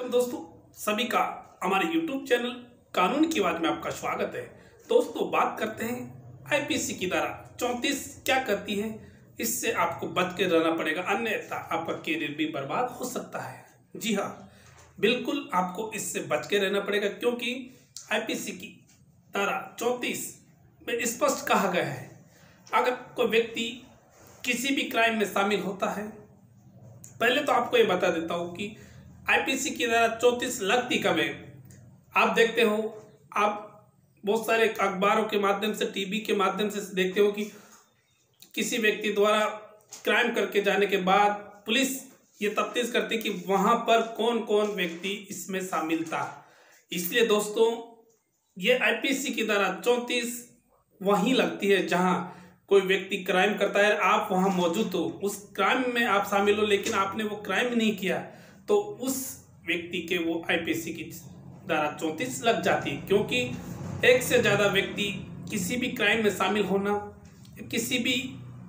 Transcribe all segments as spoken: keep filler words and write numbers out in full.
Welcome दोस्तों, सभी का हमारे यूट्यूब चैनल कानून की आवाज में आपका स्वागत है। दोस्तों, बात करते हैं आईपीसी की धारा चौंतीस क्या कहती है। इससे आपको बच के रहना पड़ेगा, अन्यथा आपका करियर भी बर्बाद हो सकता है। जी हाँ, बिल्कुल आपको इससे बच के रहना पड़ेगा, क्योंकि आईपीसी की धारा चौंतीस में स्पष्ट कहा गया है, अगर कोई व्यक्ति किसी भी क्राइम में शामिल होता है। पहले तो आपको ये बता देता हूँ कि आईपीसी की धारा चौंतीस लगती कब है। आप देखते हो, आप बहुत सारे अखबारों के माध्यम से, टीवी के माध्यम से देखते हो कि किसी व्यक्ति द्वारा क्राइम करके जाने के बाद पुलिस ये तफ्तीश करती कि वहां पर कौन कौन व्यक्ति इसमें शामिल था। इसलिए दोस्तों, ये आईपीसी की धारा चौंतीस वहीं लगती है जहां कोई व्यक्ति क्राइम करता है, आप वहां मौजूद हो, उस क्राइम में आप शामिल हो, लेकिन आपने वो क्राइम नहीं किया, तो उस व्यक्ति के वो आईपीसी की धारा चौंतीस लग जाती है। क्योंकि एक से ज्यादा व्यक्ति किसी भी क्राइम में शामिल होना, किसी भी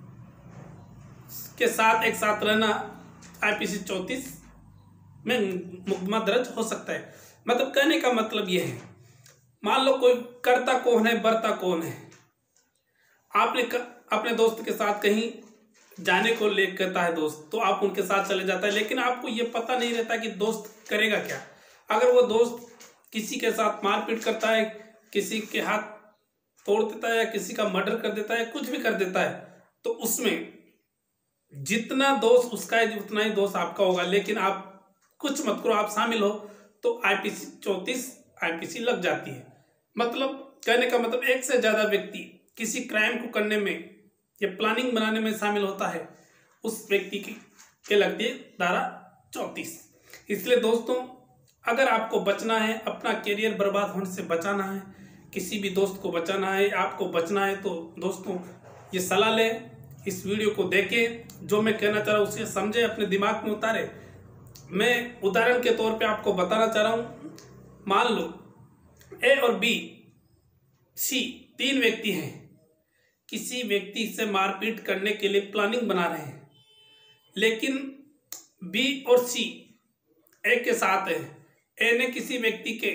के साथ एक साथ रहना, आईपीसी चौंतीस में मुकदमा दर्ज हो सकता है। मतलब कहने का मतलब यह है, मान लो कोई करता कौन है, बरता कौन है। आपने अपने दोस्त के साथ कहीं जाने को ले कहता है दोस्त, तो आप उनके साथ चले जाता है, लेकिन आपको ये पता नहीं रहता कि दोस्त करेगा क्या। अगर वो दोस्त किसी के साथ मारपीट करता है, किसी के हाथ तोड़ देता है, या किसी का मर्डर कर देता है, कुछ भी कर देता है, तो उसमें जितना दोष उसका है उतना ही दोष आपका होगा। लेकिन आप कुछ मत करो, आप शामिल हो, तो आईपीसी चौंतीस आईपीसी लग जाती है। मतलब कहने का मतलब, एक से ज्यादा व्यक्ति किसी क्राइम को करने में या प्लानिंग बनाने में शामिल होता है, उस व्यक्ति की के लगती है धारा चौंतीस। इसलिए दोस्तों, अगर आपको बचना है, अपना करियर बर्बाद होने से बचाना है, किसी भी दोस्त को बचाना है, आपको बचना है, तो दोस्तों ये सलाह लें, इस वीडियो को देखें, जो मैं कहना चाह रहा हूँ उसे समझे, अपने दिमाग में उतारे। मैं उदाहरण के तौर पे आपको बताना चाह रहा हूँ, मान लो ए और बी सी तीन व्यक्ति हैं, किसी व्यक्ति से मारपीट करने के लिए प्लानिंग बना रहे हैं, लेकिन बी और सी ए के साथ है। ए ने किसी व्यक्ति के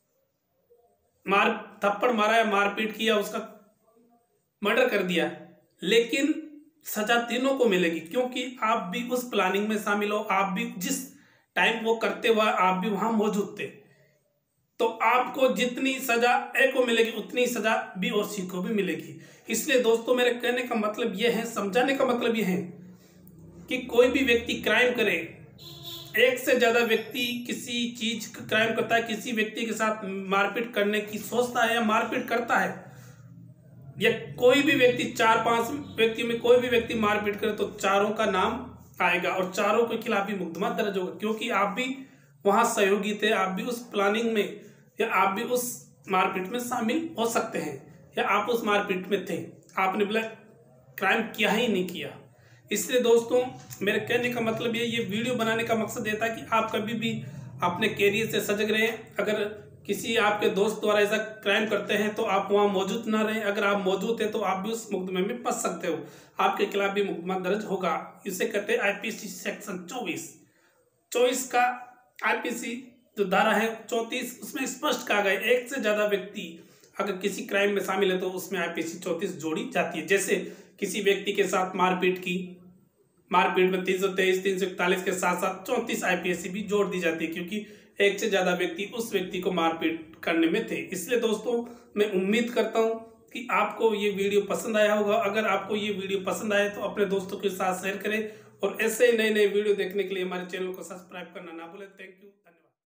मार थप्पड़ मारा है, मारपीट किया, उसका मर्डर कर दिया, लेकिन सजा तीनों को मिलेगी, क्योंकि आप भी उस प्लानिंग में शामिल हो, आप भी जिस टाइम वो करते हुए आप भी वहां मौजूद थे, तो आपको जितनी सजा ए को मिलेगी उतनी सजा बी और सी को भी मिलेगी। इसलिए दोस्तों, मेरे कहने का मतलब यह है, समझाने का मतलब यह है कि कोई भी व्यक्ति क्राइम करे, एक से ज्यादा व्यक्ति किसी चीज का क्राइम करता है, किसी व्यक्ति के साथ मारपीट करने की सोचता है या मारपीट करता है, या कोई भी व्यक्ति, चार पांच व्यक्ति में कोई भी व्यक्ति मारपीट करे, तो चारों का नाम आएगा और चारों के खिलाफ भी मुकदमा दर्ज होगा, क्योंकि आप भी वहां सहयोगी थे, आप भी उस प्लानिंग में या आप भी उस मारपीट में शामिल हो सकते हैं, या आप उस मारपीट में थे, आपने बोला क्राइम किया ही नहीं किया। इसलिए दोस्तों, मेरे कहने का मतलब ये ये वीडियो बनाने का मकसद ये था कि आप कभी भी अपने कैरियर से सजग रहें। अगर किसी आपके दोस्त द्वारा ऐसा क्राइम करते हैं तो आप वहां मौजूद ना रहें, अगर आप मौजूद हैं तो आप भी उस मुकदमे में फंस सकते हो, आपके खिलाफ भी मुकदमा दर्ज होगा। इसे कहते हैं आईपीसी सेक्शन चौबीस चौबीस का आईपीसी जो धारा है चौंतीस, उसमें स्पष्ट कहा गया, एक से ज्यादा व्यक्ति अगर किसी क्राइम में शामिल है तो उसमें आईपीसी चौंतीस जोड़ी जाती है। जैसे किसी व्यक्ति के साथ मारपीट की, मारपीट में तीन सौ तेईस तीन सौ इकतालीस के साथ साथ चौंतीस आईपीसी भी जोड़ दी जाती है, क्योंकि एक से ज्यादा व्यक्ति उस व्यक्ति को मारपीट करने में थे। इसलिए दोस्तों, मैं उम्मीद करता हूं कि आपको ये वीडियो पसंद आया होगा। अगर आपको ये वीडियो पसंद आए तो अपने दोस्तों के साथ शेयर करें, और ऐसे ही नए नए वीडियो देखने के लिए हमारे चैनल को सब्सक्राइब करना ना भूलें। Thank you.